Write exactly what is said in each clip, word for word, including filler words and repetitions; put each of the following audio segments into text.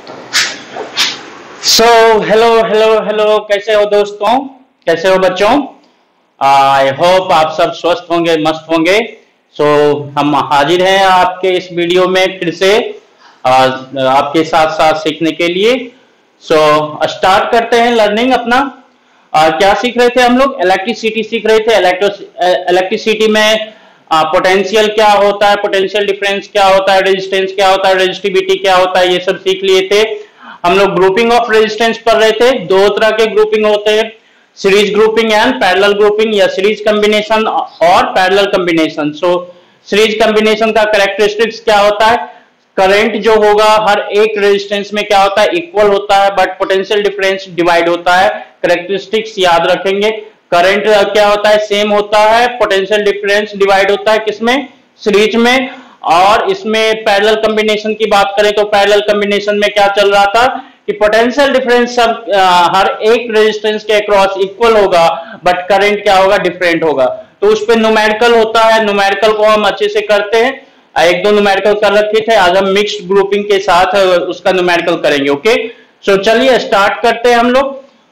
So hello hello hello, कैसे हो दोस्तों, कैसे हो बच्चों। आई होप आप सब स्वस्थ होंगे, मस्त होंगे। सो so, हम हाजिर हैं आपके इस वीडियो में फिर से आ, आपके साथ साथ सीखने के लिए। सो so, स्टार्ट करते हैं लर्निंग अपना। आ, क्या सीख रहे थे हम लोग? इलेक्ट्रिसिटी सीख रहे थे। इलेक्ट्रिसिटी में पोटेंशियल क्या होता है, पोटेंशियल डिफरेंस क्या होता है, रेजिस्टेंस क्या होता है, रेजिस्टिविटी क्या होता है, ये सब सीख लिए थे। हम लोग ग्रुपिंग ऑफ रेजिस्टेंस कर रहे थे। दो तरह के ग्रुपिंग होते हैं, series grouping and parallel grouping, या सीरीज कॉम्बिनेशन और parallel combination. So series combination का कैरेक्टरिस्टिक्स क्या होता है? करंट जो होगा हर एक रेजिस्टेंस में क्या होता है, इक्वल होता है, बट पोटेंशियल डिफरेंस डिवाइड होता है। कैरेक्टरिस्टिक्स याद रखेंगे। करंट क्या होता है, सेम होता है, पोटेंशियल डिफरेंस डिवाइड होता है किसमें, सीरीज में। और इसमें पैरेलल कॉम्बिनेशन की बात करें तो पैरेलल कॉम्बिनेशन में क्या चल रहा था कि पोटेंशियल डिफरेंस सब हर एक रेजिस्टेंस के अक्रॉस इक्वल होगा, बट करंट क्या होगा, डिफरेंट होगा। तो उस पर न्यूमेरिकल होता है, न्यूमेरिकल को हम अच्छे से करते हैं। एक दो न्यूमेरिकल कर रखे थे, आज हम मिक्स्ड ग्रुपिंग के साथ उसका न्यूमेरिकल करेंगे। ओके, सो चलिए स्टार्ट करते हैं हम लोग।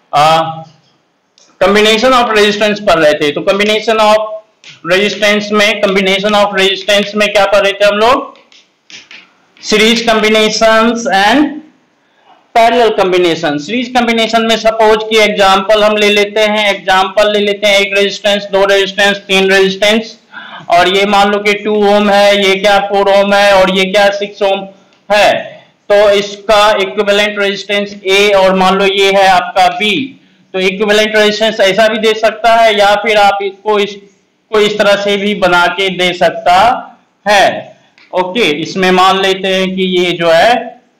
कॉम्बिनेशन ऑफ रेजिस्टेंस पढ़ रहे थे, तो कॉम्बिनेशन ऑफ रेजिस्टेंस में कॉम्बिनेशन ऑफ रेजिस्टेंस में क्या पढ़ रहे थे हम लोग? Series combinations and parallel combination. Series combination में सपोज कि एग्जांपल हम ले लेते हैं, एग्जांपल ले लेते हैं एक रेजिस्टेंस, दो रेजिस्टेंस, तीन रेजिस्टेंस, और ये मान लो कि टू ओम है, ये क्या फोर ओम है, और ये क्या सिक्स ओम है। तो इसका इक्विवेलेंट रेजिस्टेंस ए और मान लो ये है आपका बी। तो इक्विवेलेंट रेजिस्टेंस ऐसा भी दे सकता है, या फिर आप इसको इस को इस तरह से भी बना के दे सकता है। ओके, इसमें मान लेते हैं कि ये जो है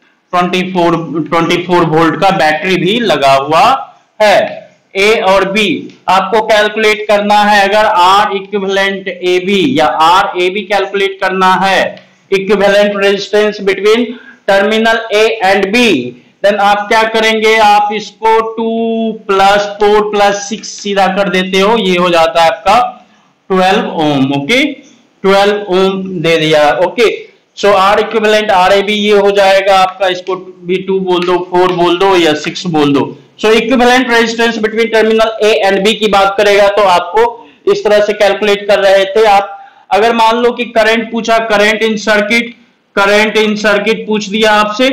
चौबीस वोल्ट का बैटरी भी लगा हुआ है। ए और बी आपको कैलकुलेट करना है। अगर आर इक्विवेलेंट ए बी या आर ए बी कैलकुलेट करना है, equivalent resistance between terminal A and B, then आप क्या करेंगे, आप इसको two plus four plus six सीधा कर देते हो, ये हो जाता है आपका twelve ohm. Okay, twelve ohm दे दिया। Okay, so R equivalent R A B ये हो जाएगा आपका, इसको भी टू बोल दो, फोर बोल दो, या सिक्स बोल दो। So equivalent resistance between terminal A and B की बात करेगा तो आपको इस तरह से कैलकुलेट कर रहे थे आप। अगर मान लो कि करंट पूछा, current in circuit, current in circuit पूछ दिया आपसे,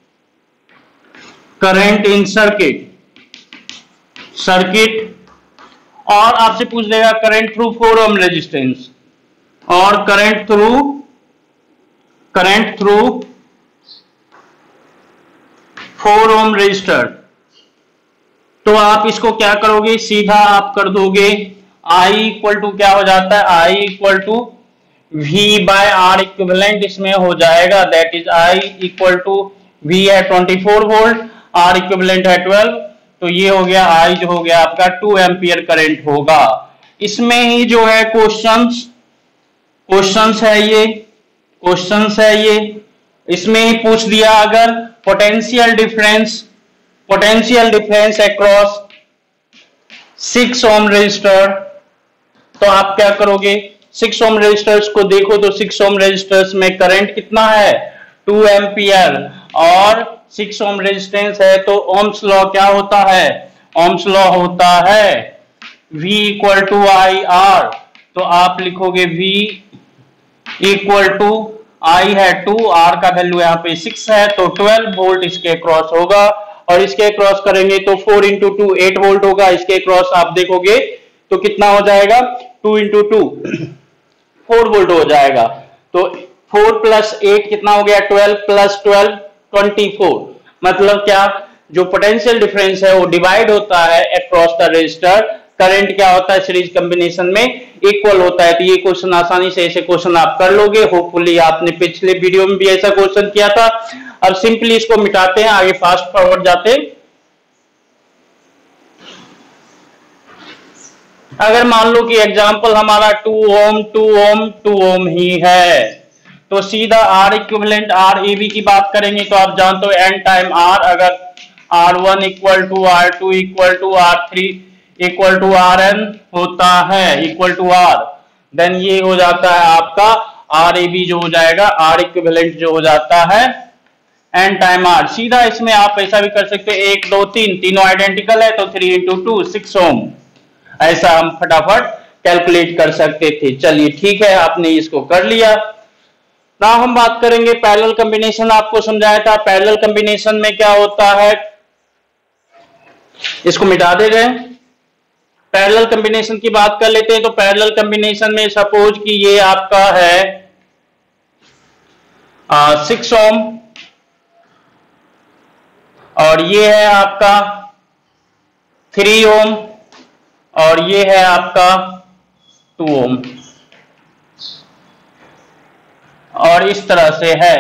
करंट इन सर्किट सर्किट और आपसे पूछ देगा current through four ohm resistance और current through current through four ohm resistor. तो आप इसको क्या करोगे, सीधा आप कर दोगे I इक्वल टू क्या हो जाता है, I equal to V by R equivalent इसमें हो जाएगा। That is I equal to V है चौबीस वोल्ट, R इक्विवेलेंट है ट्वेल्व, तो ये हो गया I जो हो गया आपका टू एम्पियर करंट होगा। इसमें ही जो है क्वेश्चंस क्वेश्चंस है ये क्वेश्चंस है ये इसमें ही पूछ दिया अगर potential difference potential difference across six ohm resistor, तो आप क्या करोगे, सिक्स ओम रेजिस्टर्स को देखो तो सिक्स ओम रेजिस्टर्स में करंट कितना है, टू एम्पियर, और सिक्स ओम रेजिस्टेंस है तो ओम्स लॉ क्या होता है, ओम्स लॉ होता है V equal to I R. तो आप लिखोगे V इक्वल टू I है टू, R का वैल्यू यहाँ पे सिक्स है, तो ट्वेल्व वोल्ट इसके क्रॉस होगा, और इसके क्रॉस करेंगे तो four into two eight volt होगा। इसके क्रॉस आप देखोगे तो कितना हो जाएगा, two into two four volt हो जाएगा। तो फोर प्लस एट कितना हो गया, twelve plus twelve twenty four. मतलब क्या, जो पोटेंशियल डिफरेंस है वो डिवाइड होता है अक्रॉस द रेजिस्टर, करंट क्या होता है सीरीज कॉम्बिनेशन में इक्वल होता है। तो ये क्वेश्चन आसानी से ऐसे क्वेश्चन आप कर लोगे। होपफुली आपने पिछले वीडियो में भी ऐसा क्वेश्चन किया था। अब सिंपली इसको मिटाते हैं, आगे फास्ट फॉरवर्ड जाते हैं। अगर मान लो कि एग्जांपल हमारा two ohm two ohm two ohm ही है, तो सीधा R equivalent R A B की बात करेंगे तो आप जानते हो एन टाइम आर, अगर R one equal to R two equal to R three equal to R N होता है, इक्वल टू आर, देन ये हो जाता है आपका आर ए बी जो हो जाएगा, आर इक्विवेलेंट जो हो जाता है एन टाइम आर। सीधा इसमें आप ऐसा भी कर सकते हैं, एक दो तीन तीनों आइडेंटिकल है तो three into two six ohm, ऐसा हम फटाफट कैलकुलेट कर सकते थे। चलिए ठीक है, आपने इसको कर लिया। ना हम बात करेंगे पैरेलल कॉम्बिनेशन। आपको समझाया था पैरेलल कॉम्बिनेशन में क्या होता है, इसको मिटा दे रहे हैं। पैरेलल कॉम्बिनेशन की बात कर लेते हैं। तो पैरेलल कॉम्बिनेशन में सपोज कि ये आपका है सिक्स ओम और ये है आपका थ्री ओम और ये है आपका टू ओम और इस तरह से है।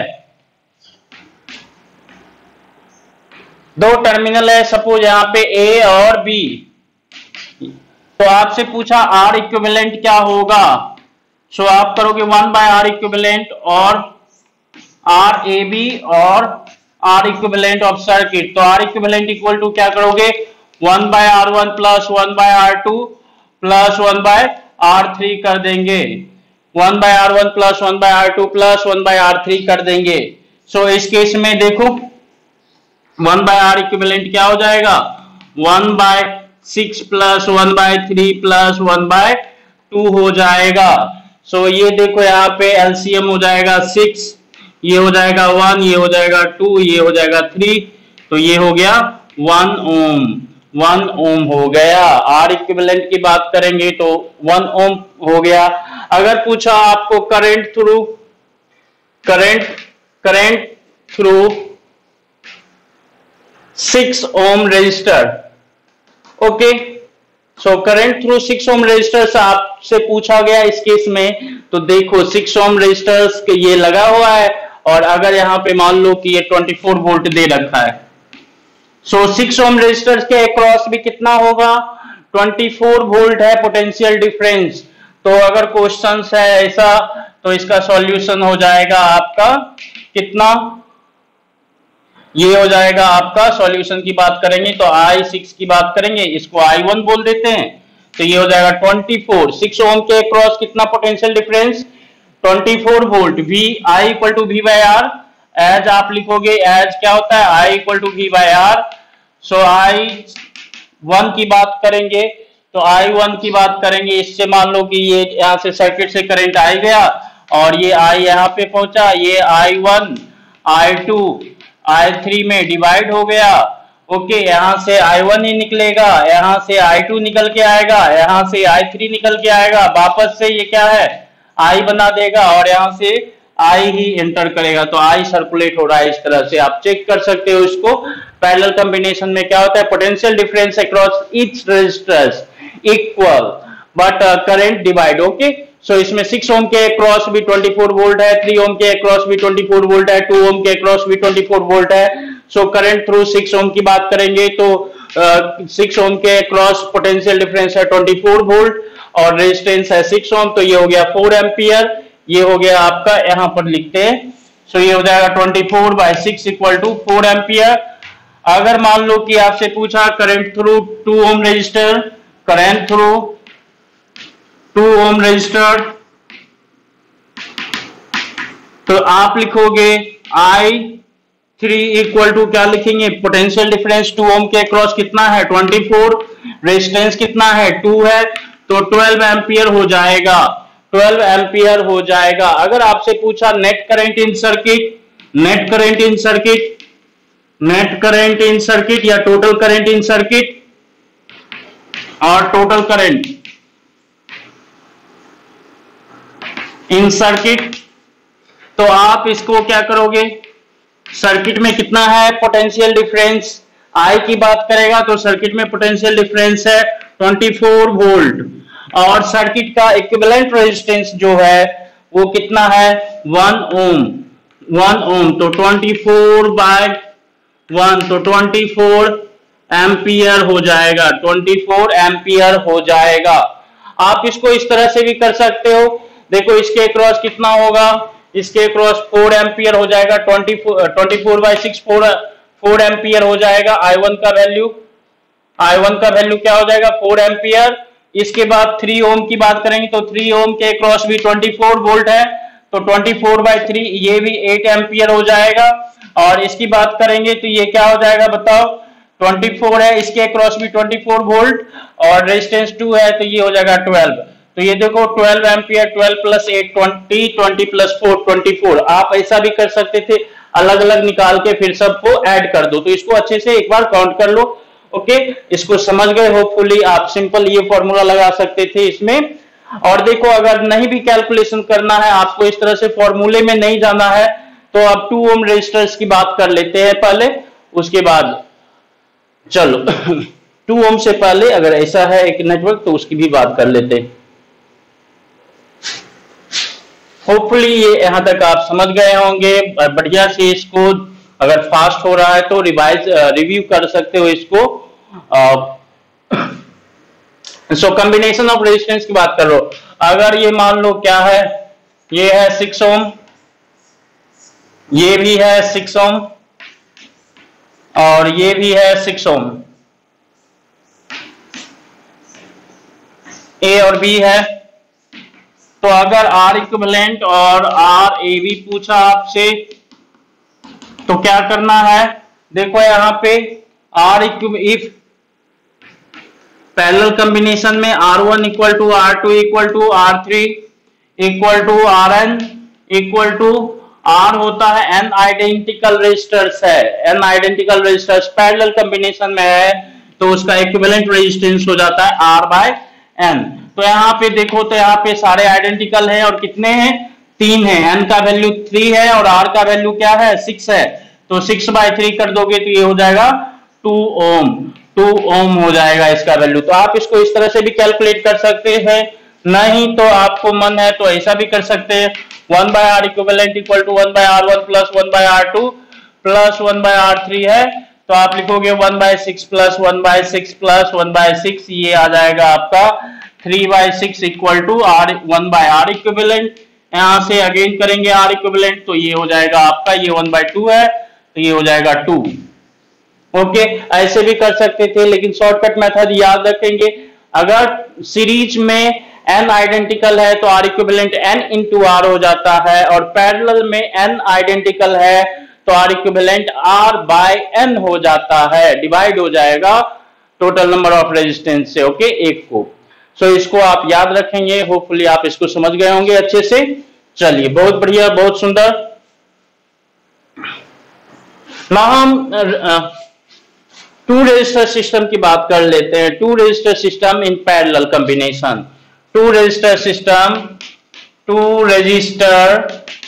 दो टर्मिनल है सपोज यहां पे ए और बी। तो आपसे पूछा आर इक्विवेलेंट क्या होगा, सो आप करोगे वन बाय आर इक्विवेलेंट और आर ए बी और आर इक्विवेलेंट ऑफ सर्किट। तो आर इक्विवेलेंट इक्वल टू क्या करोगे, one by R one plus one by R two plus one by R three कर देंगे। One by R one plus one by R two plus one by R three कर देंगे। सो so, इस case में देखो one by R equivalent क्या हो जाएगा, one by six plus one by three plus one by two हो जाएगा। सो so, ये देखो यहाँ पे एलसीएम हो जाएगा सिक्स, ये हो जाएगा वन, ये हो जाएगा टू, ये हो जाएगा थ्री, तो ये हो गया वन ओम। वन ओम हो गया। आर इक्विवेलेंट की बात करेंगे तो वन ओम हो गया। अगर पूछा आपको current through current current through six ohm resistor, okay, so current through six ohm resistor से आपसे पूछा गया इस केस में। तो देखो सिक्स ओम रेजिस्टर्स के ये लगा हुआ है और अगर यहां पे मान लो कि ये ट्वेंटी फोर वोल्ट दे रखा है, सो सिक्स ओम रेजिस्टर्स के अक्रॉस भी कितना होगा, ट्वेंटी फोर वोल्ट है पोटेंशियल डिफरेंस। तो अगर क्वेश्चन है ऐसा तो इसका सॉल्यूशन हो जाएगा आपका कितना, ये हो जाएगा आपका सॉल्यूशन की बात करेंगे तो आई सिक्स की बात करेंगे, इसको आई वन बोल देते हैं। तो ये हो जाएगा ट्वेंटी फोर, सिक्स ओम के अक्रॉस कितना potential difference, twenty four volt. V I equal to V by R, as आप लिखोगे एज क्या होता है I equal to V by R. So I one की बात करेंगे तो आई वन की बात करेंगे, इससे मान लो कि ये यहां से सर्किट से करंट आई गया और ये आई यहाँ पे पहुंचा, ये I one I two I three में डिवाइड हो गया। ओके, यहां से आई वन ही निकलेगा, यहां से आई टू निकल के आएगा, यहां से आई थ्री निकल के आएगा, वापस से ये क्या है आई बना देगा और यहां से आई ही एंटर करेगा। तो आई सर्कुलेट हो रहा है इस तरह से, आप चेक कर सकते हो इसको। पैरेलल कॉम्बिनेशन में क्या होता है, potential difference across each resistors equal but current divide. Okay, so इसमें सिक्स ओम के अक्रॉस भी ट्वेंटी फोर वोल्ट है, थ्री ओम के अक्रॉस भी ट्वेंटी फोर वोल्ट है, टू ओम के अक्रॉस भी ट्वेंटी फोर वोल्ट है। So current through six ohm की बात करेंगे तो सिक्स ओम के अक्रॉस पोटेंशियल डिफरेंस है ट्वेंटी फोर वोल्ट और रेजिस्टेंस है सिक्स ओम, तो ये हो गया फोर एम्पियर। ये हो गया आपका, यहां पर लिखते हैं, सो ये हो जाएगा twenty four by six equal to four ampere. अगर मान लो कि आपसे पूछा current through two ohm resistor, current through two ohm resistor, तो आप लिखोगे आई थ्री इक्वल टू क्या लिखेंगे, पोटेंशियल डिफरेंस टू ओम के अक्रॉस कितना है ट्वेंटी फोर, रेजिस्टेंस कितना है टू है, तो ट्वेल्व एम्पियर हो जाएगा, ट्वेल्व एम्पियर हो जाएगा। अगर आपसे पूछा net current in circuit, net current in circuit, net current in circuit या टोटल करंट इन सर्किट और टोटल करंट इन सर्किट, तो आप इसको क्या करोगे, सर्किट में कितना है पोटेंशियल डिफरेंस, आई की बात करेगा तो सर्किट में पोटेंशियल डिफरेंस है ट्वेंटी फोर वोल्ट और सर्किट का इक्विवेलेंट रेजिस्टेंस जो है वो कितना है वन ओम, वन ओम, तो ट्वेंटी फोर बाय वन, तो ट्वेंटी फोर एम्पियर हो जाएगा, ट्वेंटी फोर एम्पियर हो जाएगा। आप इसको इस तरह से भी कर सकते हो, देखो इसके क्रॉस कितना होगा, इसके क्रॉस फोर एम्पियर हो जाएगा, twenty four twenty four by six four four ampere हो जाएगा। आई वन का वैल्यू आई वन का वैल्यू क्या हो जाएगा फोर एम्पियर। इसके बाद थ्री ओम की बात करेंगे तो थ्री ओम के क्रॉस भी ट्वेंटी फोर वोल्ट है, तो ट्वेंटी फोर बाय थ्री ये भी एट एम्पियर हो जाएगा। और इसकी बात करेंगे तो ये क्या हो जाएगा बताओ, चौबीस है, इसके अक्रॉस भी चौबीस वोल्ट और रेजिस्टेंस टू है तो ये हो जाएगा बारह। तो ये देखो बारह एम्पियर, बारह प्लस आठ बीस, बीस प्लस चार चौबीस। आप ऐसा भी कर सकते थे, अलग अलग निकाल के फिर सबको ऐड कर दो। तो इसको अच्छे से एक बार काउंट कर लो। ओके, इसको समझ गए होपफुली। आप सिंपल ये फॉर्मूला लगा सकते थे इसमें। और देखो अगर नहीं भी कैलकुलेशन करना है आपको, इस तरह से फॉर्मूले में नहीं जाना है, तो अब टू ओम रेजिस्टर्स की बात कर लेते हैं पहले, उसके बाद चलो टू ओम से पहले अगर ऐसा है एक नेटवर्क तो उसकी भी बात कर लेते हैं। होपफुली ये यहां तक आप समझ गए होंगे बढ़िया से। इसको अगर फास्ट हो रहा है तो रिवाइज रिव्यू कर सकते हो इसको। सो कॉम्बिनेशन ऑफ रेजिस्टेंस की बात कर लो। अगर ये मान लो क्या है, ये है सिक्स ओम, ये भी है सिक्स ओम और ये भी है सिक्स ओम, ए और बी है। तो अगर आर इक्विवेलेंट और आर ए बी पूछा आपसे तो क्या करना है, देखो यहां पे आर इफ पैरेलल कॉम्बिनेशन में R one equal to R two equal to R three equal to R N equal to R होता है एन आइडेंटिकल रेजिस्टर्स है, N identical resistors parallel combination में है तो उसका इक्विवेलेंट रेजिस्टेंस हो जाता है आर बाय एन। तो यहाँ पे देखो तो यहाँ पे सारे आइडेंटिकल हैं और कितने हैं, तीन है। एन का वैल्यू थ्री है और आर का वैल्यू क्या है, सिक्स है। तो सिक्स बाय थ्री कर दोगे तो ये हो जाएगा टू ओम, टू ओम हो जाएगा इसका वैल्यू। तो आप इसको इस तरह से भी कैलकुलेट कर सकते हैं, नहीं तो आपको मन है तो ऐसा भी कर सकते हैं। One by R equivalent equal to one by R one plus one by R two plus one by R three है तो आप लिखोगे one by six plus one by six plus one by six, ये आ जाएगा आपका three by six equal to R one by R equivalent. यहां से अगेन करेंगे आर इक्विवेलेंट तो ये हो जाएगा आपका, ये वन बाय टू है तो ये हो जाएगा टू। ओके, ऐसे भी कर सकते थे लेकिन शॉर्टकट मेथड याद रखेंगे। अगर सीरीज में एन आइडेंटिकल है तो R equivalent N into R हो जाता है और पैरेलल में एन आइडेंटिकल है तो R equivalent R by N हो जाता है, डिवाइड हो जाएगा टोटल नंबर ऑफ रेजिस्टेंस से। ओके, एक को। सो so, इसको आप याद रखेंगे। होपफुली आप इसको समझ गए होंगे अच्छे से। चलिए, बहुत बढ़िया, बहुत सुंदर। ना हम टू रजिस्टर सिस्टम की बात कर लेते हैं। Two resistor system in parallel combination, two resistor system, two resistor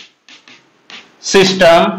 system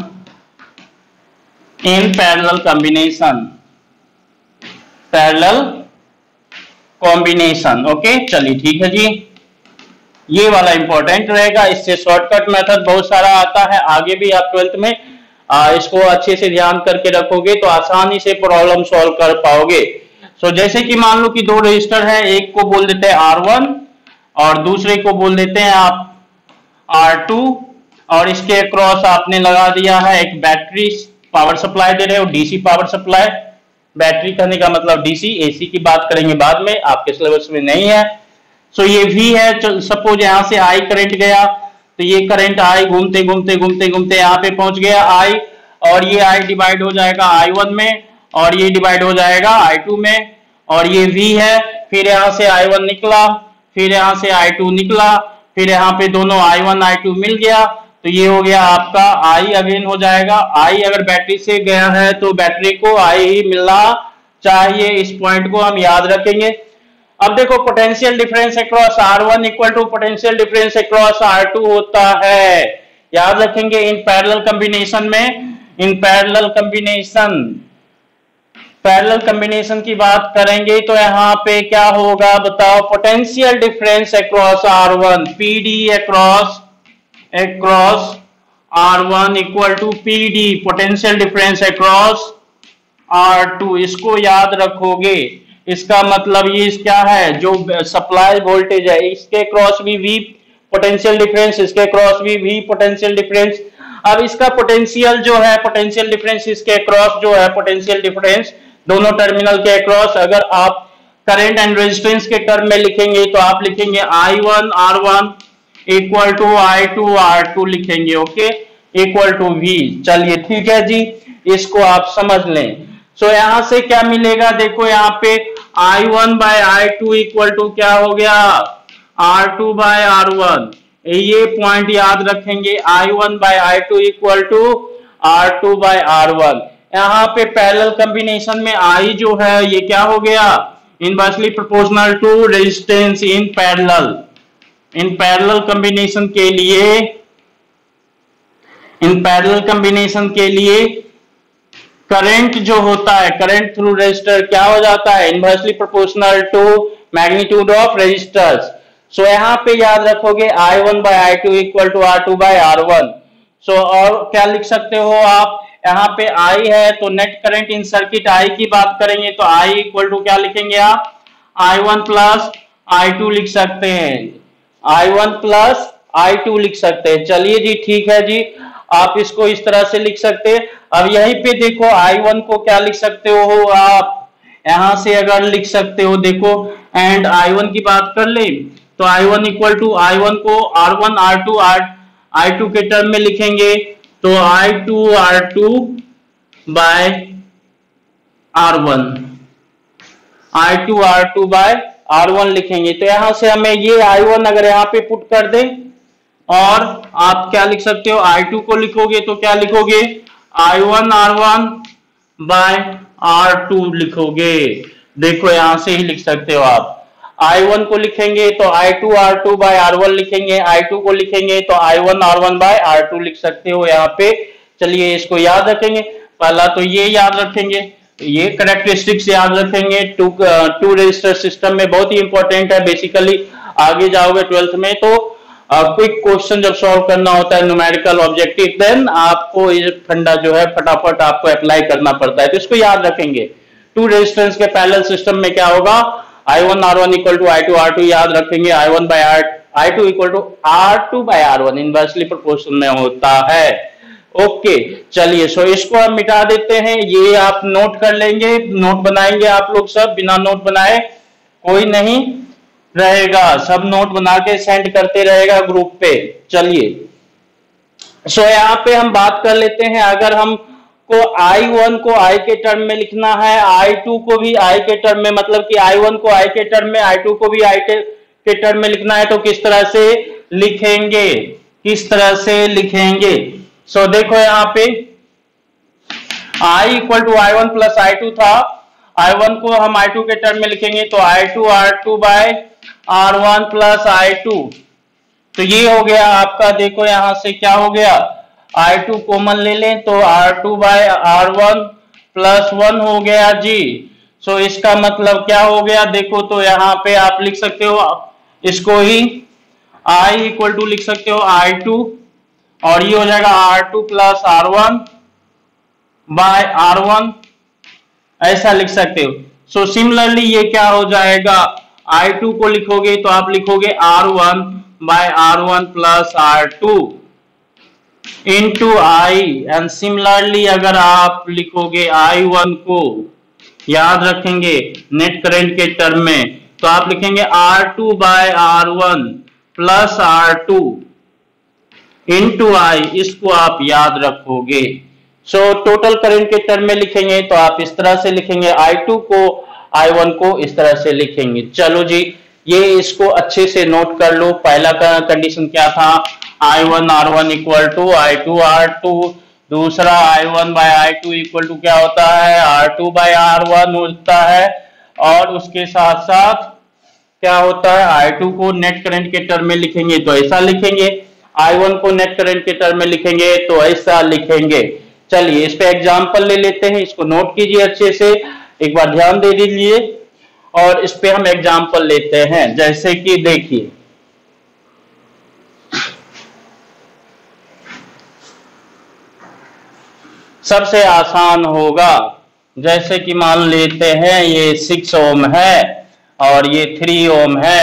in parallel combination, parallel combination. Okay, चलिए ठीक है जी, ये वाला इंपॉर्टेंट रहेगा। इससे शॉर्टकट मेथड बहुत सारा आता है, आगे भी आप ट्वेल्थ में आ, इसको अच्छे से ध्यान करके रखोगे तो आसानी से प्रॉब्लम सॉल्व कर पाओगे। सो so, जैसे कि मान लो कि दो रजिस्टर है, एक को बोल देते हैं आर वन और दूसरे को बोल देते हैं आप आर टू और इसके अक्रॉस आपने लगा दिया है एक बैटरी, पावर सप्लाई दे रहे हो, डीसी पावर सप्लाई। बैटरी कहने का मतलब डीसी, एसी की बात करेंगे बाद में, आपके सिलेबस में नहीं है। सो so, ये भी है। सपोज यहां से आई करंट गया तो ये करंट आई घूमते घूमते घूमते घूमते यहाँ पे पहुंच गया आई, और ये आई डिवाइड हो जाएगा आई वन में और ये डिवाइड हो जाएगा आई टू में, और ये वी है। फिर यहाँ से आई वन निकला, फिर यहाँ से आई टू निकला, फिर यहाँ पे दोनों आई वन आई टू मिल गया तो ये हो गया आपका आई अगेन हो जाएगा। आई अगर बैटरी से गया है तो बैटरी को आई ही मिलना चाहिए, इस पॉइंट को हम याद रखेंगे। अब देखो potential difference across R one equal to potential difference across R two होता है, याद रखेंगे। इन पैरेलल कॉम्बिनेशन में, in parallel combination, parallel combination की बात करेंगे तो यहाँ पे क्या होगा बताओ, potential difference across R one, PD across across R one equal to PD, potential difference across R two. इसको याद रखोगे, इसका मतलब ये क्या है, जो सप्लाई वोल्टेज है इसके क्रॉस भी वी पोटेंशियल डिफरेंस, इसके क्रॉस भी वी पोटेंशियल डिफरेंस। अब इसका पोटेंशियल जो है, पोटेंशियल डिफरेंस इसके क्रॉस जो है, पोटेंशियल डिफरेंस दोनों टर्मिनल के अक्रॉस, अगर आप करंट एंड रेजिस्टेंस के टर्म में लिखेंगे तो आप लिखेंगे I one R one equal to I two R two लिखेंगे। Okay, equal to V. चलिए ठीक है जी, इसको आप समझ लें। सो so, यहां से क्या मिलेगा, देखो यहाँ पे I one by I two equal to क्या हो गया, R two by R one. ये पॉइंट याद रखेंगे, I one by I two equal to R two by R one. यहाँ पे पैरेलल कॉम्बिनेशन में आई जो है ये क्या हो गया, inversely proportional to resistance in parallel. In parallel combination के लिए इन पैरेलल कॉम्बिनेशन के लिए करंट जो होता है, करंट थ्रू रेजिस्टर क्या हो जाता है, inversely proportional to magnitude of resistors. So यहाँ पे याद रखोगे I one by I two equal to R two by R one. So और क्या लिख सकते हो आप, यहाँ पे आई है तो net current in circuit I की बात करेंगे तो आई इक्वल टू क्या लिखेंगे आप, I one plus I two लिख सकते हैं, I one plus I two लिख सकते हैं। चलिए जी ठीक है जी, आप इसको इस तरह से लिख सकते हैं। अब यहीं पे देखो आई वन को क्या लिख सकते हो आप, यहां से अगर लिख सकते हो देखो, एंड आई वन की बात कर ले तो I one equal to I one को R one R two R I two के टर्म में लिखेंगे तो I two R two by R one, I two R two by R one लिखेंगे। तो यहां से हमें ये आई वन अगर यहाँ पे पुट कर दें और आप क्या लिख सकते हो, आई टू को लिखोगे तो क्या लिखोगे, I one R one by R two लिखोगे। देखो यहां से ही लिख सकते हो आप, आई वन को लिखेंगे तो I two R two by R one लिखेंगे, आई टू को लिखेंगे तो I one R one by R two लिख सकते हो यहाँ पे। चलिए इसको याद रखेंगे, पहला तो ये याद रखेंगे, ये करेक्टरिस्टिक्स याद रखेंगे। टू टू रजिस्टर सिस्टम में बहुत ही इंपॉर्टेंट है, बेसिकली आगे जाओगे ट्वेल्थ में तो क्विक क्वेश्चन जब सॉल्व करना होता है न्यूमेरिकल ऑब्जेक्टिव, देन आपको ये फंडा जो है फटाफट आपको अप्लाई करना पड़ता है, तो इसको याद रखेंगे। टू रेजिस्टेंस के पैरेलल सिस्टम में क्या होगा, I one R one equal to I two R two याद रखेंगे, I one by R I two equal to R two by R one inversely proportional में होता है। ओके चलिए, सो इसको हम मिटा देते हैं, ये आप नोट कर लेंगे, नोट बनाएंगे आप लोग सब, बिना नोट बनाए कोई नहीं रहेगा, सब नोट बना के सेंड करते रहेगा ग्रुप पे। चलिए सो so, यहाँ पे हम बात कर लेते हैं, अगर हम को आई वन को आई के टर्म में लिखना है, आई टू को भी आई के टर्म में, मतलब कि आई वन को आई के टर्म में, आई टू को भी आई के टर्म में लिखना है तो किस तरह से लिखेंगे, किस तरह से लिखेंगे। सो so, देखो यहाँ पे i equal to I one plus I two था, आई वन को हम आई टू के टर्म में लिखेंगे तो I two R two by R one plus I two. तो ये हो गया आपका, देखो यहां से क्या हो गया, आई टू कॉमन ले लें तो R two by R one plus one हो गया जी। सो so, इसका मतलब क्या हो गया, देखो तो यहाँ पे आप लिख सकते हो इसको ही i इक्वल टू लिख सकते हो आई टू और ये हो जाएगा R two plus R one by R one, ऐसा लिख सकते हो। सो so, सिमिलरली ये क्या हो जाएगा, आई टू को लिखोगे तो आप लिखोगे R one by R one plus R two into I, and similarly अगर आप लिखोगे आई वन को याद रखेंगे नेट करंट के टर्म में तो आप लिखेंगे R two by R one plus R two into I, इसको आप याद रखोगे। सो टोटल करंट के टर्म में लिखेंगे तो आप इस तरह से लिखेंगे, आई टू को आई वन को इस तरह से लिखेंगे। चलो जी ये इसको अच्छे से नोट कर लो, पहला का कंडीशन क्या था, I one R one equal to I two R two, दूसरा I one by I two equal to क्या होता है, R two by R one होता है, और उसके साथ साथ क्या होता है, आई टू को नेट करंट के टर्म में लिखेंगे तो ऐसा लिखेंगे, आई वन को नेट करंट के टर्म में लिखेंगे तो ऐसा लिखेंगे। चलिए इस पे एग्जांपल ले लेते हैं, इसको नोट कीजिए अच्छे से, एक बार ध्यान दे दीजिए और इस पे हम एग्जांपल लेते हैं। जैसे कि देखिए सबसे आसान होगा, जैसे कि मान लेते हैं ये सिक्स ओम है और ये थ्री ओम है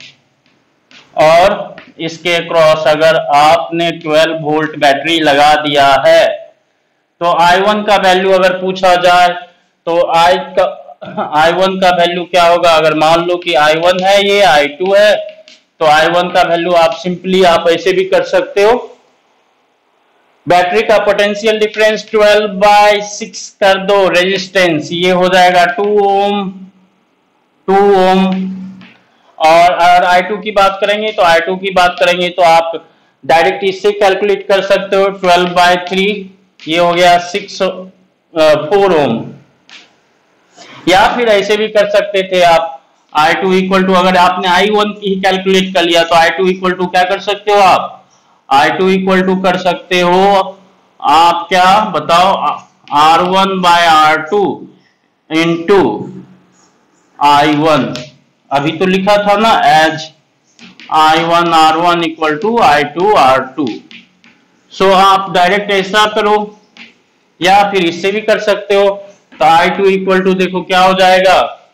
और इसके क्रॉस अगर आपने ट्वेल्व वोल्ट बैटरी लगा दिया है तो आई वन का वैल्यू अगर पूछा जाए तो I का आई वन का वैल्यू क्या होगा, अगर मान लो कि आई वन है ये आई टू है तो आई वन का वैल्यू आप सिंपली आप ऐसे भी कर सकते हो, बैटरी का potential difference twelve by six कर दो, रेजिस्टेंस ये हो जाएगा टू ओम, टू ओम। और अगर आई टू की बात करेंगे तो आई टू की बात करेंगे तो आप डायरेक्ट इससे कैलकुलेट कर सकते हो, ट्वेल्व बाई थ्री ये हो गया सिक्स फोर ओम। या फिर ऐसे भी कर सकते थे आप, आई टू इक्वल टू, अगर आपने आई वन की ही कैलकुलेट कर लिया तो आई टू इक्वल टू क्या कर सकते हो आप, आई टू इक्वल टू कर सकते हो आप क्या बताओ, R one by R two into I one, अभी तो लिखा था ना as I one R one equal to I two R two. So आप डायरेक्ट ऐसा करो या फिर इससे भी कर सकते हो। तो आई टू इक्वल टू देखो क्या हो जाएगा,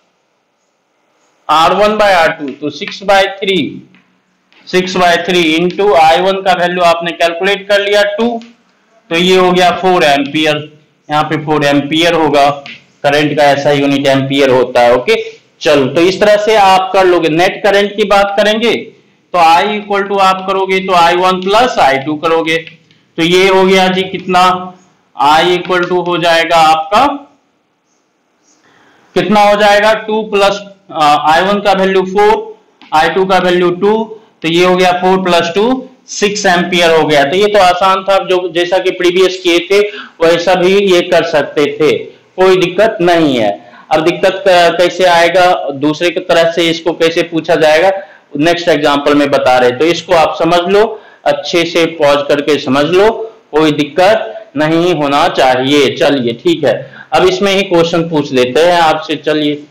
R one by R two, तो six by three, six by three into I one का वैल्यू आपने कैलकुलेट कर लिया टू, तो ये हो गया फोर एम्पियर, यहाँ पे फोर एम्पियर होगा, करंट का ऐसा यूनिट एम्पियर होता है। ओके चलो, तो इस तरह से आप कर लोगे। नेट करंट की बात करेंगे तो आई इक्वल टू आप करोगे तो I one plus I two करोगे, तो ये हो गया जी कितना, आई इक्वल टू हो जाएगा आपका कितना हो जाएगा, टू प्लस आई वन का वैल्यू फोर, आई टू का वैल्यू टू, तो ये हो गया four plus two six ampere हो गया। तो ये तो आसान था, जो जैसा कि प्रीवियस किए थे वैसा भी ये कर सकते थे, कोई दिक्कत नहीं है। अब दिक्कत कैसे आएगा, दूसरे की तरह से इसको कैसे पूछा जाएगा, नेक्स्ट एग्जांपल में बता रहे, तो इसको आप समझ लो, अच्छे से पॉज करके समझ लो, कोई दिक्कत नहीं होना चाहिए। चलिए ठीक है, अब इसमें ही क्वेश्चन पूछ लेते हैं आपसे। चलिए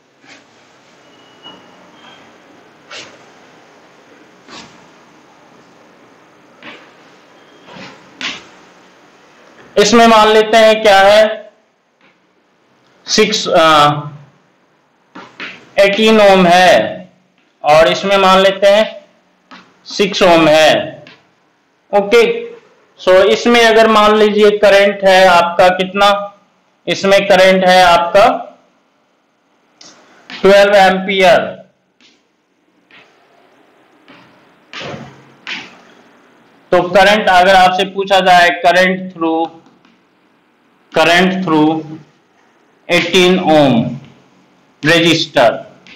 इसमें मान लेते हैं क्या है, सिक्स एटीन ओम है और इसमें मान लेते हैं सिक्स ओम है। ओके सो so, इसमें अगर मान लीजिए करंट है आपका कितना, इसमें करंट है आपका ट्वेल्व एम्पियर, तो करंट अगर आपसे पूछा जाए current through current through eighteen ohm resistor,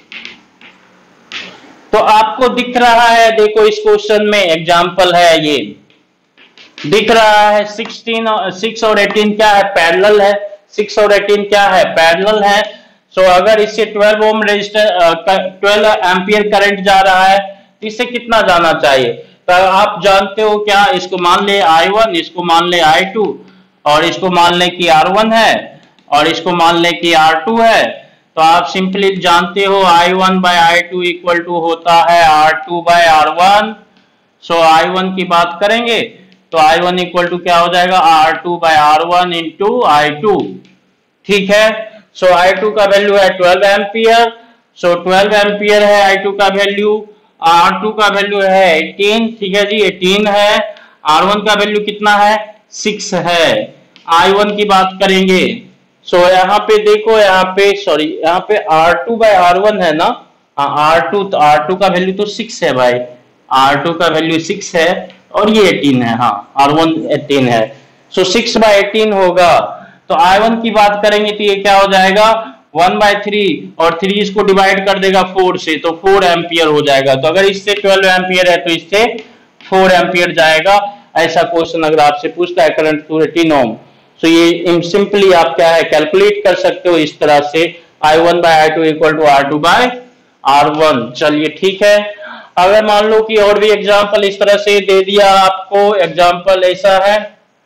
तो आपको दिख रहा है, देखो इस क्वेश्चन में एग्जांपल है, ये दिख रहा है सिक्सटीन, सिक्स और एटीन क्या है, पैरेलल है, सिक्स और एटीन क्या है, पैरेलल है। सो so, अगर इससे twelve ohm resistor twelve ampere current जा रहा है, इससे कितना जाना चाहिए, तो आप जानते हो क्या, इसको मान ले आई वन, इसको मान ले आई टू, और इसको मान ले कि आर वन है, और इसको मान ले कि आर टू है, तो आप सिंपली जानते हो I one by I two equal to होता है R two by R one. So I one की बात करेंगे तो आई वन इक्वल टू क्या हो जाएगा, R two by R one into I two, ठीक है। सो आई टू का वैल्यू है twelve ampere, so twelve ampere है आई टू का वैल्यू, आर टू का वैल्यू है एटीन, ठीक है जी एटीन है, आर वन का वैल्यू कितना है, सिक्स है। आई वन की बात करेंगे सो so, यहाँ पे देखो, यहाँ पे सॉरी यहाँ पे R two by R one है ना, आर टू, तो आर टू का वैल्यू तो सिक्स है भाई, आर टू का वैल्यू सिक्स है और ये एटीन है, हाँ आर वन एटीन है, सो सिक्स बाय एटीन होगा। तो आई वन की बात करेंगे तो ये क्या हो जाएगा, वन बाय थ्री, और थ्री इसको डिवाइड कर देगा फोर से, तो फोर एम्पियर हो जाएगा। तो अगर इससे ट्वेल्व एम्पियर है तो इससे फोर एम्पियर जाएगा। ऐसा क्वेश्चन अगर आपसे पूछता है करंट टू एटीन ओम, तो ये सिंपली आप क्या है कैलकुलेट कर सकते हो इस तरह से, I one by I two equal to R two by R one. चलिए ठीक है, अगर मान लो कि और भी एग्जांपल इस तरह से दे दिया आपको, एग्जांपल ऐसा है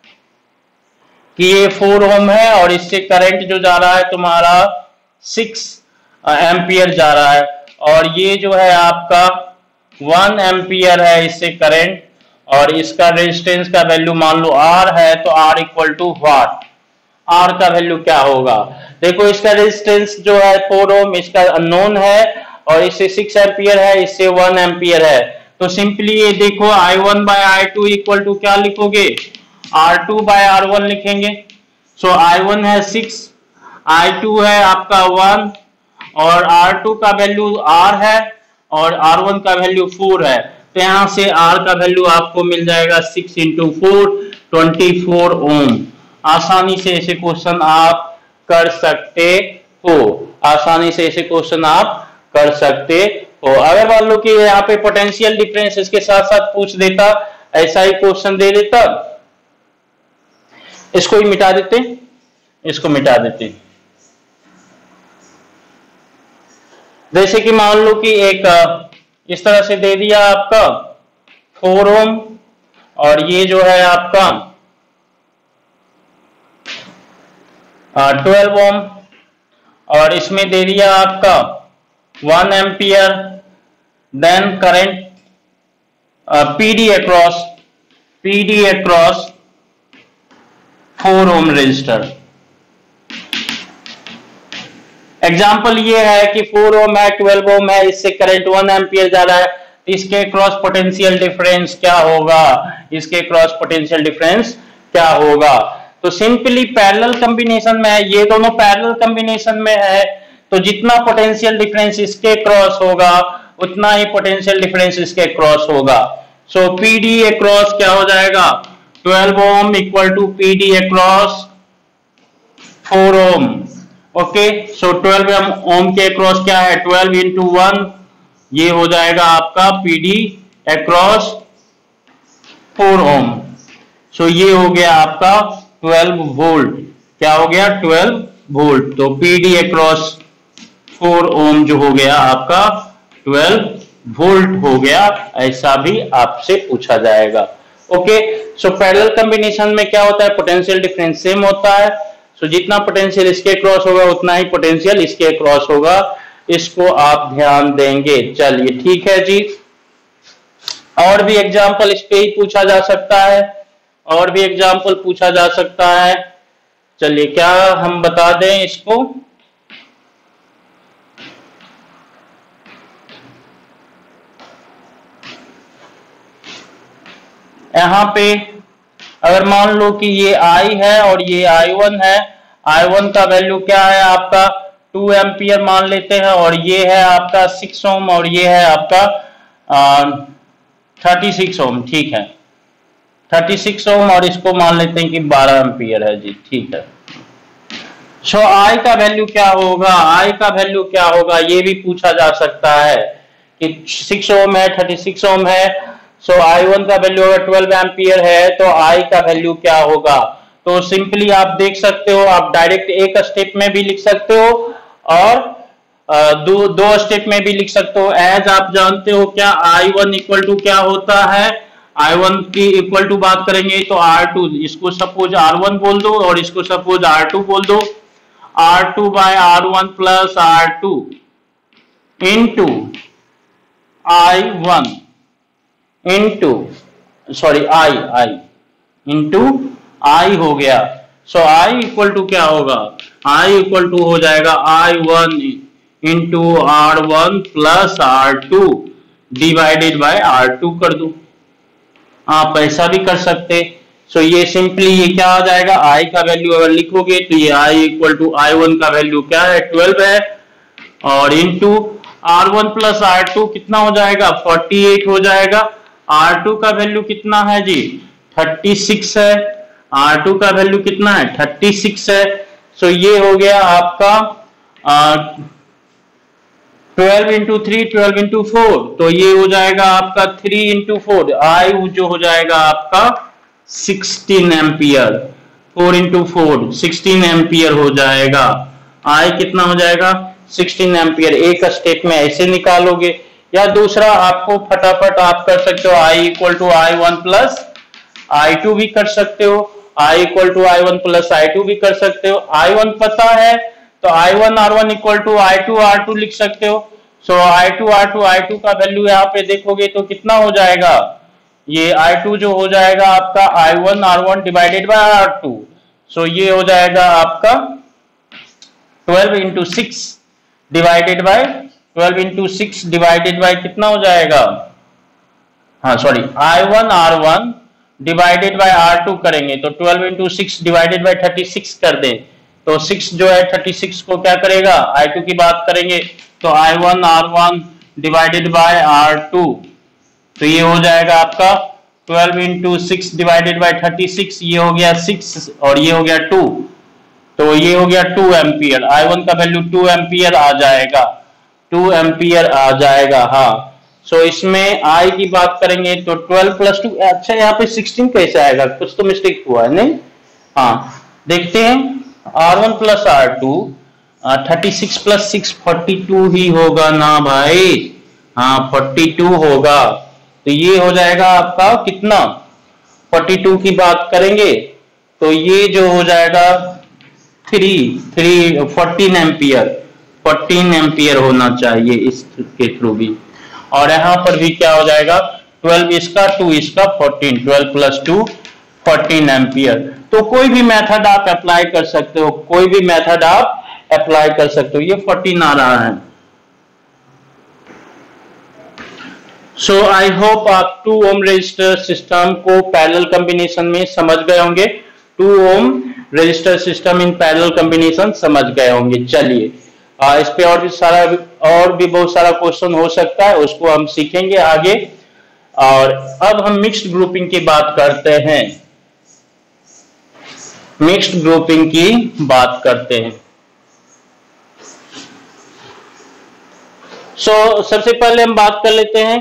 कि ये फोर ओम है और इससे करंट जो जा रहा है तुम्हारा सिक्स एम्पियर जा रहा है, और ये जो है आपका वन एम्पियर है इससे करंट, और इसका रेजिस्टेंस का वैल्यू मान लो R है, तो R equal to what, R का वैल्यू क्या होगा, देखो इसका रेजिस्टेंस जो है फोर ओम, इसका अननोन है, और इससे सिक्स एम्पियर है, इससे वन एम्पियर है। तो सिंपली ये देखो I one by I two equal to क्या लिखोगे, R two by R one लिखेंगे। सो आई वन है सिक्स, आई टू है आपका वन, और आर टू का वैल्यू R है और आर वन का वैल्यू फोर है, तो यहां से R का वैल्यू आपको मिल जाएगा six into four, twenty four ohm. आसानी से ऐसे क्वेश्चन आप कर सकते हो, आसानी से ऐसे क्वेश्चन आप कर सकते हो। अगर मान लो कि यहाँ पे पोटेंशियल डिफरेंस इसके साथ साथ पूछ देता, ऐसा ही क्वेश्चन दे देता, इसको ही मिटा देते, इसको मिटा देते। जैसे कि मान लो कि एक इस तरह से दे दिया आपका फोर ओम, और ये जो है आपका ट्वेल्व ओम, और इसमें दे दिया आपका one ampere, then current PD across PD across four ohm resistor. Example ये है कि फोर ओम है, ट्वेल्व ओम है, इससे करंट वन एम्पियर जा रहा है, इसके क्रॉस पोटेंशियल डिफरेंस क्या होगा, इसके क्रॉस पोटेंशियल डिफरेंस क्या होगा। तो सिंपली पैरेलल कॉम्बिनेशन में है, ये दोनों पैरेलल कॉम्बिनेशन में है, तो जितना पोटेंशियल डिफरेंस इसके क्रॉस होगा उतना ही पोटेंशियल डिफरेंस इसके क्रॉस होगा। सो पीडी अक्रॉस क्या हो जाएगा, twelve ohm equal to PD across four ohm. Okay, so twelve ohm के अक्रॉस क्या है, ट्वेल्व इंटू वन, ये हो जाएगा आपका PD across four ohm. So ये हो गया आपका ट्वेल्व वोल्ट। क्या हो गया, ट्वेल्व वोल्ट। तो पीडी अक्रॉस फोर ओम जो हो गया आपका ट्वेल्व वोल्ट हो गया, ऐसा भी आपसे पूछा जाएगा। ओके, सो पैरेलल कॉम्बिनेशन में क्या होता है, पोटेंशियल डिफरेंस सेम होता है। सो so, जितना पोटेंशियल इसके क्रॉस होगा उतना ही पोटेंशियल इसके क्रॉस होगा, इसको आप ध्यान देंगे। चलिए ठीक है जी, और भी एग्जांपल इस पे ही पूछा जा सकता है, और भी एग्जांपल पूछा जा सकता है। चलिए क्या हम बता दें इसको, यहां पे अगर मान लो कि ये I है और ये आई वन है, आई वन का वैल्यू क्या है आपका टू एम्पियर मान लेते हैं, और ये है आपका सिक्स ओम, और ये है आपका थर्टी सिक्स ओम। ठीक है, थर्टी सिक्स ओम, और इसको मान लेते हैं कि बारह एम्पियर है जी। ठीक है, सो आई का वैल्यू क्या होगा, आई का वैल्यू क्या होगा, ये भी पूछा जा सकता है कि सिक्स ओम है, थर्टी सिक्स ओम है, सो आई वन का वैल्यू अगर ट्वेल्व एम्पियर है तो आई का वैल्यू क्या होगा। तो सिंपली आप देख सकते हो, आप डायरेक्ट एक स्टेप में भी लिख सकते हो और दो दो स्टेप में भी लिख सकते हो। एज आप जानते हो क्या आई वन इक्वल टू क्या होता है, आई वन की इक्वल टू बात करेंगे तो आर टू, इसको सपोज आर वन बोल दो और इसको सपोज आर टू बोल दो, R two by R one plus R two into I one into sorry I I into I हो गया। सो आई इक्वल टू क्या होगा, आई इक्वल टू हो जाएगा I one into R one plus R two divided by R two कर दो। आप ऐसा भी कर सकते। सो ये सिंपली ये क्या आ जाएगा, आई का वैल्यू अगर लिखोगे तो ये I equal to I one का वैल्यू क्या है ट्वेल्व है, और into R one plus R two कितना हो जाएगा फोर्टी एट हो जाएगा। आर टू का वैल्यू कितना है जी थर्टी सिक्स है, आर टू का वैल्यू कितना है थर्टी सिक्स है। सो ये हो गया आपका twelve into three, twelve into four, तो ये हो जाएगा आपका थ्री इंटू फोर, आई जो हो जाएगा आपका sixteen ampere, four into four sixteen ampere हो जाएगा। आई कितना हो जाएगा सिक्सटीन एम्पियर। एक स्टेप में ऐसे निकालोगे, या दूसरा आपको फटाफट आप कर सकते हो I equal to I one plus I two भी कर सकते हो, I equal to I one plus I two भी कर सकते हो। आई वन पता है तो I one R one equal to I two R two लिख सकते हो। So I two R two I two का वैल्यू यहाँ पे देखोगे तो कितना हो जाएगा, ये आई टू जो हो जाएगा आपका I one R one divided by R two. So ये हो जाएगा आपका twelve into six divided by twelve into six divided by कितना हो जाएगा, हाँ sorry I one R one divided by R two करेंगे तो twelve into six divided by thirty six कर दें तो सिक्स जो है थर्टी सिक्स को क्या करेगा, आई टू की बात करेंगे तो I one R one divided by R two, तो ये हो जाएगा आपका twelve into six divided by thirty six, ये हो गया सिक्स और ये हो गया टू, तो ये हो गया टू एम्पियर। आई वन का वैल्यू टू एम्पियर आ जाएगा, टू एम्पियर आ जाएगा। हाँ, सो so इसमें आई की बात करेंगे तो ट्वेल्व प्लस टू, अच्छा यहाँ पे सिक्सटीन कैसे आएगा, कुछ तो मिस्टेक हुआ है नहीं। हाँ देखते हैं, R one plus R two, thirty six plus six forty two ही होगा ना भाई। हाँ फोर्टी टू होगा, तो ये हो जाएगा आपका कितना, फोर्टी टू की बात करेंगे तो ये जो हो जाएगा three three fourteen ampere, fourteen ampere होना चाहिए इसके थ्रू भी। और यहां पर भी क्या हो जाएगा, ट्वेल्व इसका टू इसका fourteen, twelve plus two fourteen ampere. तो कोई भी मेथड आप अप्लाई कर सकते हो, कोई भी मेथड आप अप्लाई कर सकते हो। ये फोर्टीन आ रहा है। सो आई होप आप टू ओम रजिस्टर सिस्टम को पैरेलल कॉम्बिनेशन में समझ गए होंगे, two ohm resistor system in parallel combination समझ गए होंगे। चलिए इस पे और भी सारा और भी बहुत सारा क्वेश्चन हो सकता है, उसको हम सीखेंगे आगे। और अब हम मिक्स्ड ग्रुपिंग की बात करते हैं, मिक्स्ड ग्रुपिंग की बात करते हैं। सो so, सबसे पहले हम बात कर लेते हैं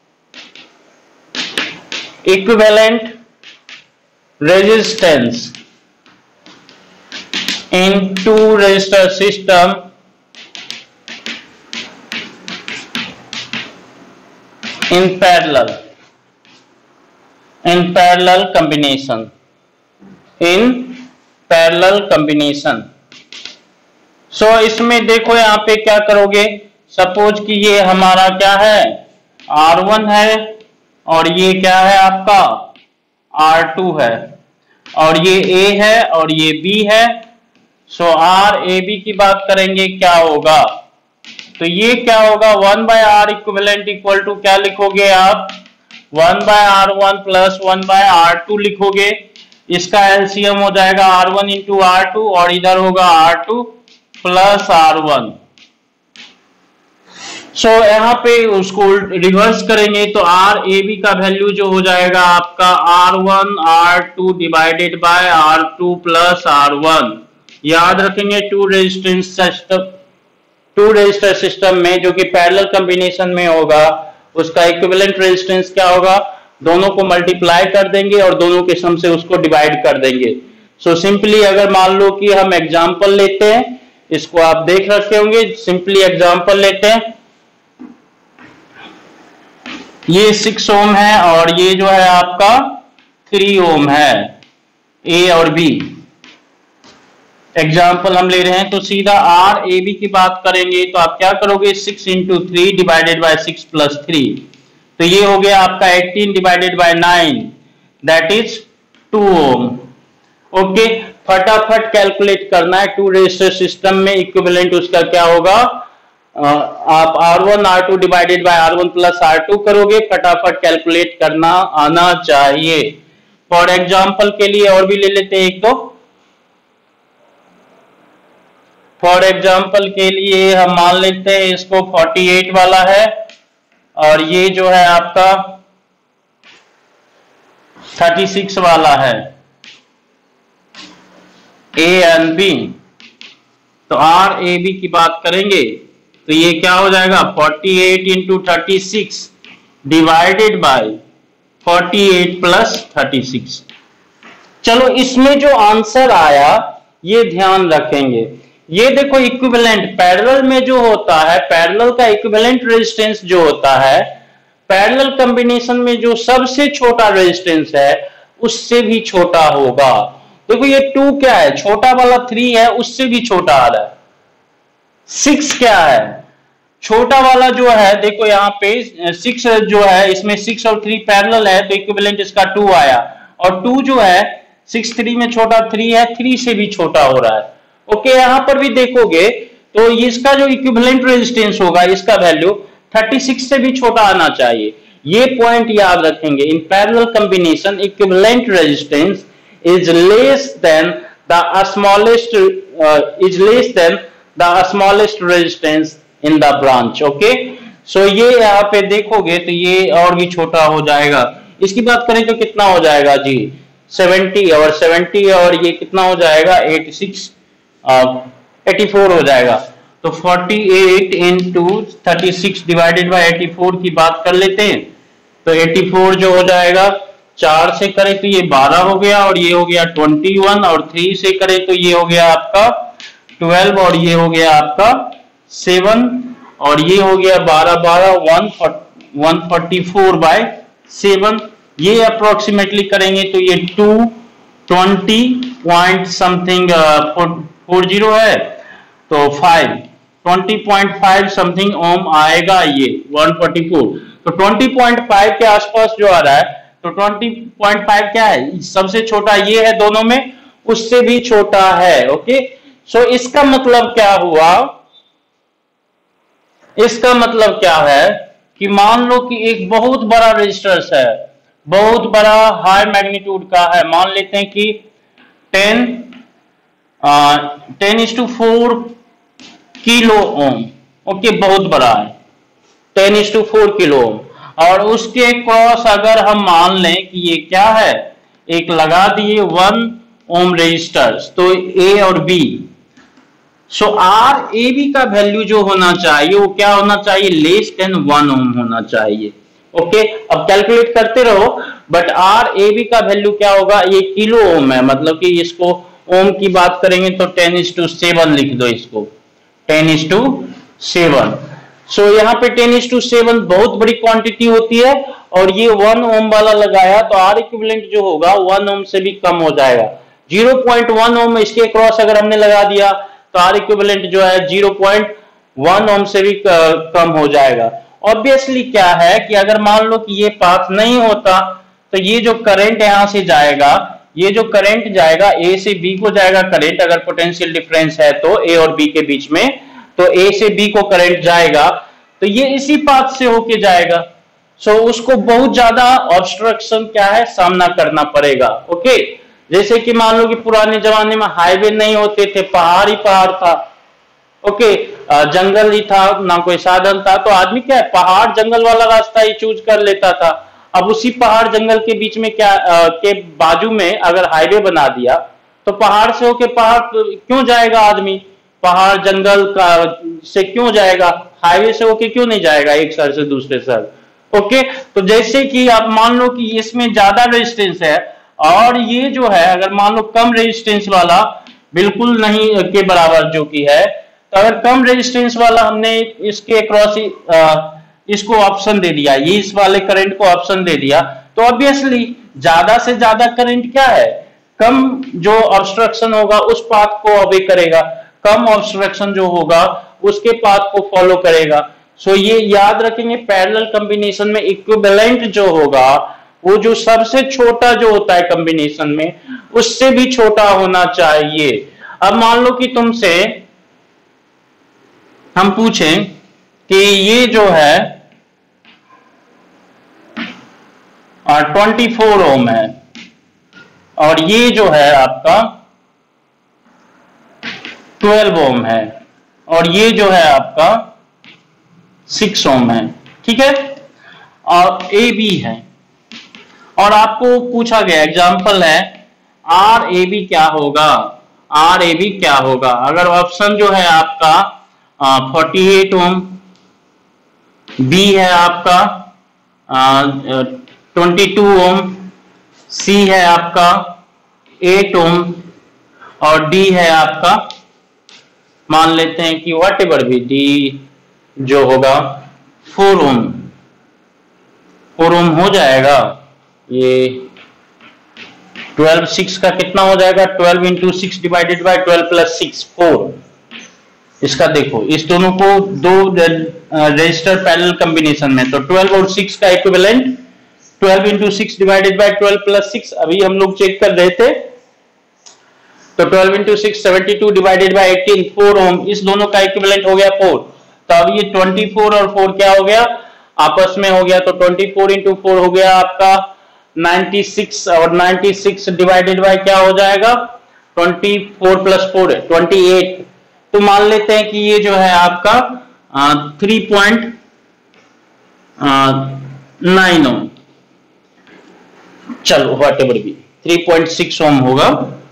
equivalent resistance in two resistor system in parallel in parallel combination in parallel combination। So so, इसमें देखो यहाँ पे क्या करोगे, सपोज कि ये हमारा क्या है आर वन है और ये क्या है आपका आर टू है और ये A है और ये B है। सो आर ए बी की बात करेंगे क्या होगा, तो ये क्या होगा, one by R equivalent equal to क्या लिखोगे आप, one by R one plus one by R two लिखोगे। इसका एलसीएम हो जाएगा R one into R two और इधर होगा R two plus R one. So यहाँ पे उसको रिवर्स करेंगे तो आर ए बी का वैल्यू जो हो जाएगा आपका R one R two divided by R two plus R one. याद रखेंगे two resistance system, two resistor system में जो कि पैरेलल कॉम्बिनेशन में होगा, उसका इक्विवेलेंट रेजिस्टेंस क्या होगा, दोनों को मल्टीप्लाई कर देंगे और दोनों के सम से उसको डिवाइड कर देंगे। सो so, सिंपली अगर मान लो कि हम एग्जांपल लेते हैं, इसको आप देख रखे होंगे, सिंपली एग्जांपल लेते हैं, ये सिक्स ओम है और ये जो है आपका थ्री ओम है, ए और बी एग्जाम्पल हम ले रहे हैं। तो सीधा आर ए बी की बात करेंगे तो आप क्या करोगे, six into three divided by six plus three, तो ये हो गया आपका eighteen divided by nine, that is two ohm. Okay, फटाफट कैलकुलेट करना है टू रजिस्टर सिस्टम में इक्विवेलेंट उसका क्या होगा, आप R one R two divided by R one plus R two करोगे, फटाफट कैलकुलेट करना आना चाहिए। फॉर एग्जाम्पल के लिए और भी ले लेते हैं एक दो, फॉर एग्जाम्पल के लिए हम मान लेते हैं इसको अड़तालीस वाला है और ये जो है आपका छत्तीस वाला है, ए एंड बी। तो आर ए बी की बात करेंगे तो ये क्या हो जाएगा, अड़तालीस into thirty six divided by अड़तालीस प्लस थर्टी सिक्स। चलो इसमें जो आंसर आया ये ध्यान रखेंगे, ये देखो इक्विवेलेंट पैरेलल में जो होता है, पैरेलल का इक्विवेलेंट रेजिस्टेंस जो होता है, पैरेलल कॉम्बिनेशन में जो सबसे छोटा रेजिस्टेंस है उससे भी छोटा होगा। देखो ये टू क्या है, छोटा वाला थ्री है, उससे भी छोटा आ रहा है। सिक्स क्या है, छोटा वाला जो है, देखो यहाँ पे सिक्स जो है, इसमें सिक्स और थ्री पैरेलल है तो इक्विवेलेंट इसका टू आया, और टू जो है सिक्स थ्री में छोटा थ्री है, थ्री से भी छोटा हो रहा है। ओके okay, यहां पर भी देखोगे तो इसका जो इक्विवेलेंट रेजिस्टेंस होगा, इसका वैल्यू थर्टी सिक्स से भी छोटा आना चाहिए। ये पॉइंट याद रखेंगे, in parallel combination equivalent resistance is less than the smallest is less than the smallest resistance in the branch. Okay, so ये यहाँ पे देखोगे तो ये और भी छोटा हो जाएगा, इसकी बात करें तो कितना हो जाएगा जी, सेवेंटी, और सेवेंटी और ये कितना हो जाएगा, एटी सिक्स, एटी फोर हो जाएगा। तो forty eight into thirty six divided by eighty four की बात कर लेते हैं। तो एटी फोर जो हो जाएगा, चार से करें तो ये बारह हो गया, और ये हो गया ट्वेंटी वन, और थ्री से करें तो ये हो गया आपका ट्वेल्व, और ये हो गया आपका सेवन, और ये हो गया बारह बारह one forty four by seven. ये अप्रोक्सीमेटली करेंगे तो ये two twenty point something four zero है, तो five twenty point five something ohm आएगा ये वन फोर्टी फोर। तो ट्वेंटी पॉइंट फाइव के आसपास जो आ रहा है, तो ट्वेंटी पॉइंट फाइव क्या है, सबसे छोटा ये है दोनों में, उससे भी छोटा है। ओके, सो इसका मतलब क्या हुआ, इसका मतलब क्या है कि मान लो कि एक बहुत बड़ा रेजिस्टेंस है, बहुत बड़ा हाई मैग्नीट्यूड का है, मान लेते हैं कि ten ten is to four kilo ohm. Okay, बहुत बड़ा है, ten is to four kilo ohm, और उसके क्रॉस अगर हम मान लें कि ये क्या है, एक लगा दिए वन ओम रेजिस्टर्स, तो ए और B, so R A B का वैल्यू जो होना चाहिए वो क्या होना चाहिए, लेस देन वन ओम होना चाहिए। ओके, अब कैलकुलेट करते रहो, बट आर ए बी का वैल्यू क्या होगा, ये किलो ओम है, मतलब कि इसको ओम की बात करेंगे तो टेन इज टू सेवन लिख दो, इसको ten is to seven. So यहाँ पे टेन इज टू सेवन बहुत बड़ी क्वांटिटी होती है, और ये वन ओम वाला लगाया तो आर इक्विवेलेंट जो होगा वन ओम से भी कम हो जाएगा। जीरो पॉइंट वन ओम इसके क्रॉस अगर हमने लगा दिया तो आर इक्विवेलेंट जो है जीरो पॉइंट वन ओम से भी कम हो जाएगा। ऑब्वियसली क्या है कि अगर मान लो कि ये पाथ नहीं होता तो ये जो करंट यहां से जाएगा, ये जो करंट जाएगा ए से बी को जाएगा करंट, अगर पोटेंशियल डिफरेंस है तो ए और बी के बीच में, तो ए से बी को करंट जाएगा तो ये इसी पाथ से होके जाएगा। सो so, उसको बहुत ज्यादा ऑब्स्ट्रक्शन क्या है सामना करना पड़ेगा। ओके, जैसे कि मान लो कि पुराने जमाने में हाईवे नहीं होते थे, पहाड़ ही पहाड़ था। ओके, जंगल ही था, ना कोई साधन था, तो आदमी क्या है पहाड़ जंगल वाला रास्ता ही चूज कर लेता था। अब उसी पहाड़ जंगल के बीच में क्या आ, के बाजू में अगर हाईवे बना दिया तो पहाड़ से होके पहाड़ क्यों जाएगा आदमी, पहाड़ जंगल का से क्यों जाएगा, हाईवे से होके क्यों नहीं जाएगा एक शहर से दूसरे शहर। ओके, तो जैसे कि आप मान लो कि इसमें ज्यादा रेजिस्टेंस है और ये जो है अगर मान लो कम रेजिस्टेंस वाला बिल्कुल नहीं के बराबर जो कि है, तो अगर कम रेजिस्टेंस वाला हमने इसके अक्रॉस इसको ऑप्शन दे दिया, ये इस वाले करंट को ऑप्शन दे दिया, तो ऑब्वियसली ज्यादा से ज्यादा करंट क्या है, कम जो ऑब्स्ट्रक्शन होगा उस पाथ को ऑबे करेगा, कम ऑब्स्ट्रक्शन जो होगा उसके पाथ को फॉलो करेगा। सो so, ये याद रखेंगे पैरेलल कॉम्बिनेशन में इक्विवेलेंट जो होगा वो जो सबसे छोटा जो होता है कॉम्बिनेशन में उससे भी छोटा होना चाहिए। अब मान लो कि तुमसे हम पूछें कि ये जो है ट्वेंटी फोर ओम है और ये जो है आपका ट्वेल्व ओम है और ये जो है आपका सिक्स ओम है, ठीक है, और ए बी है, और आपको पूछा गया एग्जांपल है आर ए बी क्या होगा, आर ए बी क्या होगा। अगर ऑप्शन जो है आपका फोर्टी एट ओम, बी है आपका ट्वेंटी टू ओम, सी है आपका एट ओम और डी है आपका मान लेते हैं कि व्हाट एवर भी डी जो होगा फोर ओम, फोर ओम हो जाएगा। ये ट्वेल्व सिक्स का कितना हो जाएगा, twelve into six divided by twelve plus six four. इसका देखो इस दोनों को दो रजिस्टर पैरेलल कॉम्बिनेशन में, तो ट्वेल्व और सिक्स का equivalent twelve into six divided by twelve plus six, अभी हम लोग चेक कर रहे थे, तो twelve into six seventy two divided by eighteen, four ohm, इस दोनों का इक्विवेलेंट हो गया फोर। तो अब ये ट्वेंटी फोर और फोर क्या हो गया आपस में हो गया, तो ट्वेंटी फोर इंटू फोर हो गया आपका नाइंटी सिक्स और नाइंटी सिक्स डिवाइडेड बाय क्या हो जाएगा twenty four plus four twenty eight. तो मान लेते हैं कि ये जो है आपका थ्री पॉइंट नाइन ओम, चलो वट एवर भी थ्री पॉइंट सिक्स ओम होगा।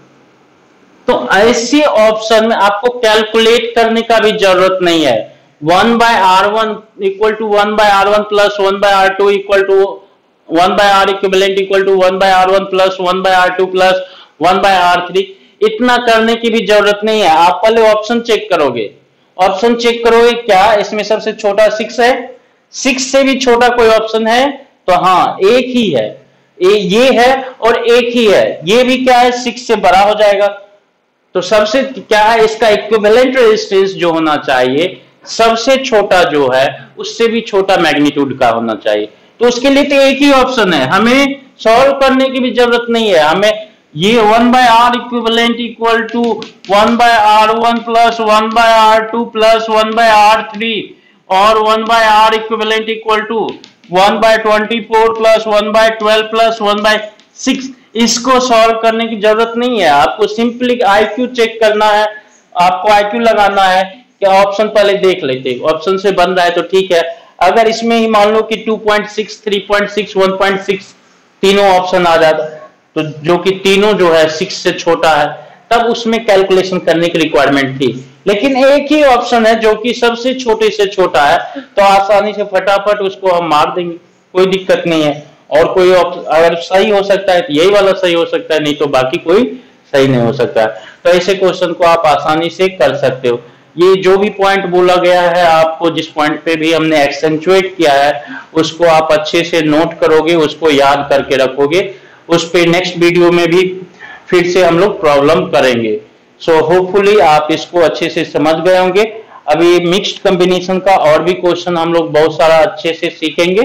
तो ऐसे ऑप्शन में आपको कैलकुलेट करने का भी जरूरत नहीं है। One by R one equal to one by R one plus one by R two equal to one by R equivalent equal to one by R one plus one by R two plus one by R three, इतना करने की भी जरूरत नहीं है। आप पहले option check करोगे, ऑप्शन चेक करोगे क्या इसमें सबसे छोटा सिक्स है, सिक्स से भी छोटा कोई ऑप्शन है तो हाँ एक ही है, ए, ये है और एक ही है, ये भी क्या है सिक्स से बड़ा हो जाएगा। तो सबसे क्या है इसका इक्विवेलेंट रेजिस्टेंस जो होना चाहिए सबसे छोटा जो है उससे भी छोटा मैग्नीट्यूड का होना चाहिए। तो उसके लिए तो एक ही ऑप्शन है, हमें सॉल्व करने की भी जरूरत नहीं है। हमें ये one by R equivalent equal to one by R one plus one by R two plus one by R three और one by R equivalent equal to one by twenty four plus one by twelve plus one by six, इसको solve करने की जरूरत नहीं है। आपको simply IQ check करना है, आपको आईक्यू लगाना है कि ऑप्शन पहले देख लेते, ऑप्शन से बन रहा है तो ठीक है। अगर इसमें ही मान लो कि two point six, three point six, one point six तीनों ऑप्शन आ जाता तो जो कि तीनों जो है सिक्स से छोटा है, तब उसमें कैलकुलेशन करने की रिक्वायरमेंट थी। लेकिन एक ही ऑप्शन है जो कि सबसे छोटे से छोटा है, तो आसानी से फटाफट उसको हम मार देंगे, कोई दिक्कत नहीं है। और कोई अगर सही हो सकता है तो यही वाला सही हो सकता है, नहीं तो बाकी कोई सही नहीं हो सकता। तो ऐसे क्वेश्चन को आप आसानी से कर सकते हो। ये जो भी पॉइंट बोला गया है आपको, जिस पॉइंट पे भी हमने एक्सेंचुएट किया है उसको आप अच्छे से नोट करोगे, उसको याद करके रखोगे, उस पे नेक्स्ट वीडियो में भी फिर से हम लोग प्रॉब्लम करेंगे। सो so, होपफुली आप इसको अच्छे से समझ गए होंगे। अभी मिक्स्ड कॉम्बिनेशन का और भी क्वेश्चन हम लोग बहुत सारा अच्छे से सीखेंगे।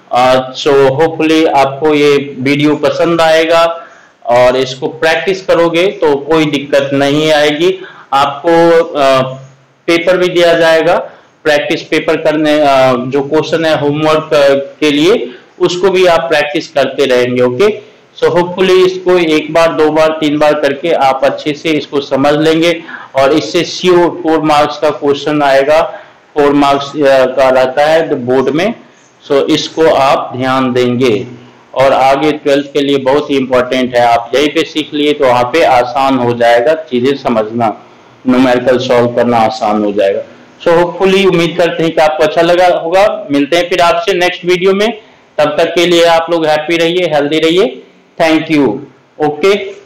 सो होपफुली आपको ये वीडियो पसंद आएगा और इसको प्रैक्टिस करोगे तो कोई दिक्कत नहीं आएगी। आपको uh, पेपर भी दिया जाएगा, प्रैक्टिस पेपर करने uh, जो क्वेश्चन है होमवर्क uh, के लिए, उसको भी आप प्रैक्टिस करते रहेंगे। ओके, सो होपफुली इसको एक बार, दो बार, तीन बार करके आप अच्छे से इसको समझ लेंगे और इससे सीओ फोर मार्क्स का क्वेश्चन आएगा, फोर मार्क्स का रहता है बोर्ड में। सो इसको आप ध्यान देंगे और आगे ट्वेल्थ के लिए बहुत ही इंपॉर्टेंट है। आप यहीं पे सीख लिए तो वहां पे आसान हो जाएगा, चीजें समझना, न्यूमेरिकल सॉल्व करना आसान हो जाएगा। सो होपफुली उम्मीद करते हैं कि आपको अच्छा लगा होगा। मिलते हैं फिर आपसे नेक्स्ट वीडियो में, तब तक के लिए आप लोग हैप्पी रहिए, हेल्दी रहिए। Thank you. ओके।